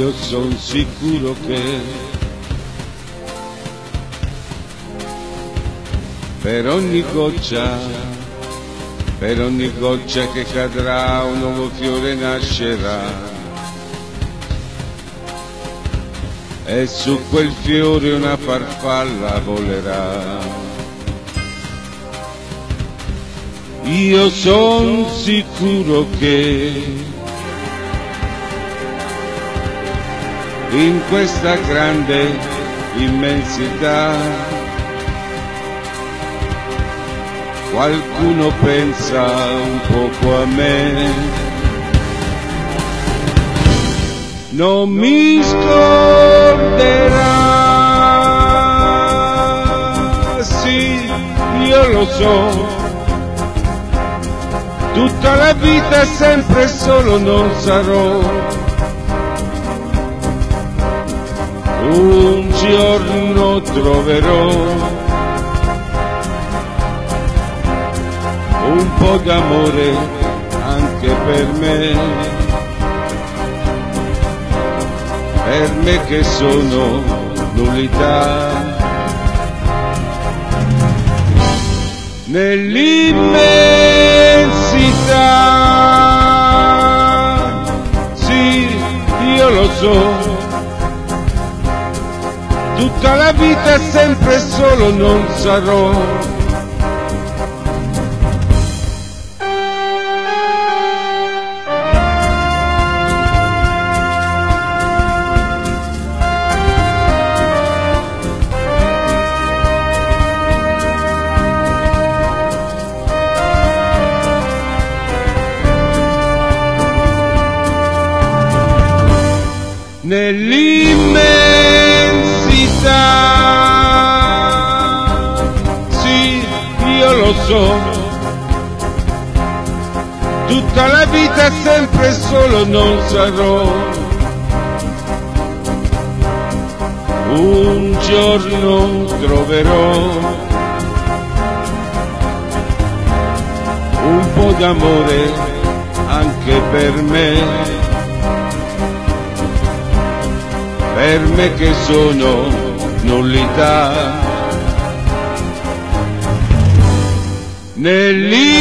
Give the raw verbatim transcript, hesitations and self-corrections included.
io son sicuro che per ogni goccia, per ogni goccia che cadrà un nuovo fiore nascerà, e su quel fiore una farfalla volerà. Io son sicuro che in questa grande immensità qualcuno pensa un poco a me. Non mi scorderà, sì, io lo so, tutta la vita sempre solo non sarò. Un giorno troverò un po' d'amore anche per me, per me che sono nullità. Nell'immensità, sì, io lo so, tutta la vita sempre solo non sarò. Nell'immensità, sì, io lo so, tutta la vita sempre solo non sarò. Un giorno troverò un po' d'amore anche per me, per me che sono nullità. Nell'I